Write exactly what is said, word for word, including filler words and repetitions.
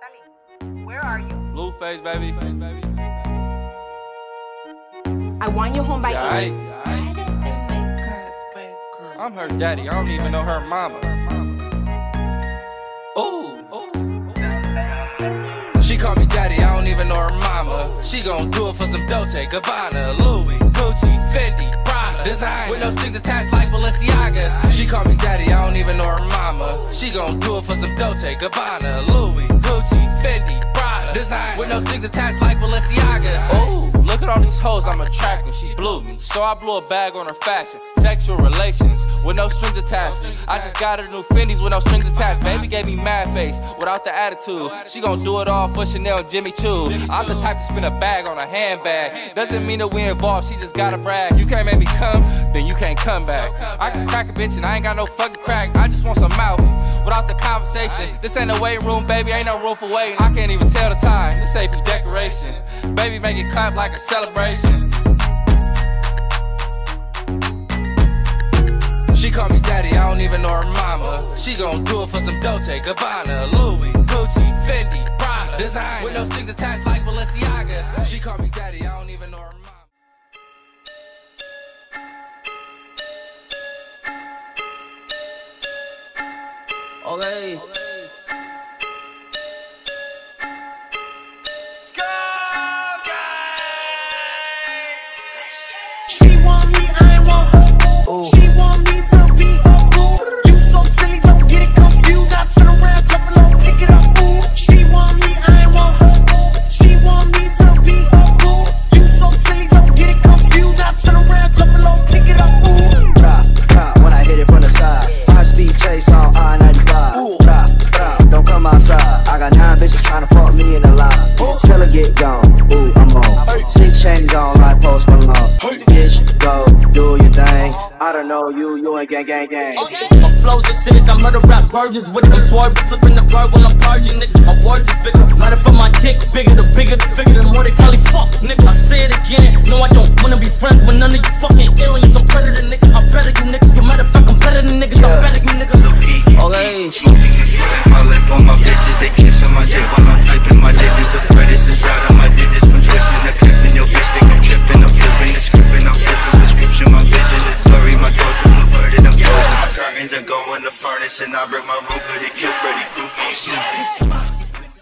Natalie, where are you? Blueface, baby. I want you home by Yeah, eight. I, I'm her daddy. I don't even know her mama. Ooh, ooh. She call me daddy. I don't even know her mama. She gon' do it for some Dolce, Gabbana, Louis, Gucci, Fendi, Prada, design with no strings attached like Balenciaga. She call me daddy. I don't even know her mama. She gon' do it for some Dolce, Gabbana, Louis, Gucci, Fendi, Prada, design with no strings attached like Balenciaga. Ooh. Look at all these hoes I'm attracting, she blew me. So I blew a bag on her fashion. Sexual relations with no strings attached. I just got her new Fendi's with no strings attached. Baby gave me mad face without the attitude. She gon' do it all for Chanel and Jimmy Choo. I'm the type to spin a bag on a handbag. Doesn't mean that we involved, she just gotta brag. You can't make me come, then you can't come back. I can crack a bitch and I ain't got no fucking crack. I just want some mouth without the conversation. This ain't a waiting room, baby, ain't no room for waiting. I can't even tell the time, this ain't for decoration. Baby, make it clap like a celebration. She call me daddy, I don't even know her mama. She gon' do it for some Dolce, Gabbana, Louis, Gucci, Fendi, Prada, design with no strings attached like Balenciaga. She call me daddy, I don't even know her mama. Okay. Okay. She want me, I want her. Ooh. She want me to be her boo. You so silly, don't get it confused. I turn around, jump along, pick it up, ooh. She want me, I want her. She want me to be her boo. You so silly, don't get it confused. I turn around, jump along, pick it up, ooh. Drop, drop, when I hit it from the side. High speed chase on I ninety-five. Drop, drop, don't come outside. I got nine bitches trying to fuck me in the line. Till I get gone, ooh, I'm on. Six chains on like Post Malone. Bitch, go, do your thing. I don't know you, you ain't gang, gang, gang. My flow's acidic, I murder rap virgins with it. I'm swerving, flipping the bird while I'm purging, nigga. My words is bigger, matter for my dick bigger. The bigger the figure, the more they call it fuck, nigga. I say it again, no I don't wanna be friends with none of you fucking aliens. I'm better than niggas, I'm better you niggas. You matter of fact, I'm better than niggas, I'm better you niggas. Okay. I live on my bitches, they kissing my dick while I'm typing.